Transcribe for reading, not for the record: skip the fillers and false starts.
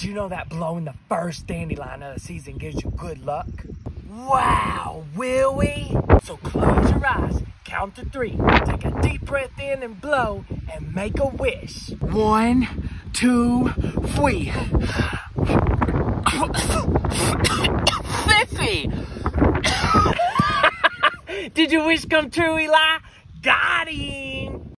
Did you know that blowing the first dandelion of the season gives you good luck? Wow, will we? So close your eyes, count to 3, take a deep breath in and blow, and make a wish. 1, 2, 3. Fiffy! Did your wish come true, Eli? Got him!